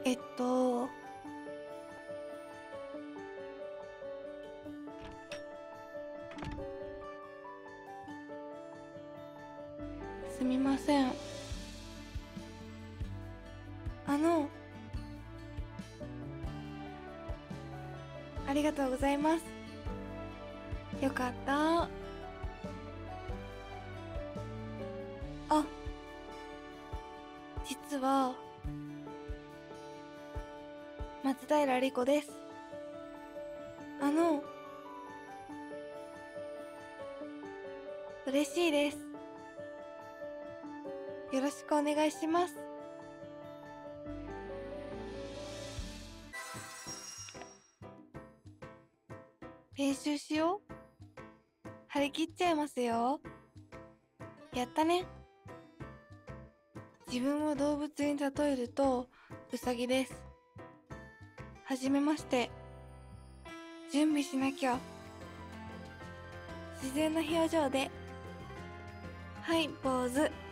えっと、すみません。ありがとうございます。よかった。あ、実は、松平莉子です。あの、嬉しいです。よろしくお願いします。練習しよう。張り切っちゃいますよ。やったね。自分を動物に例えると、ウサギです。はじめまして。準備しなきゃ。自然な表情で。はい、ポーズ。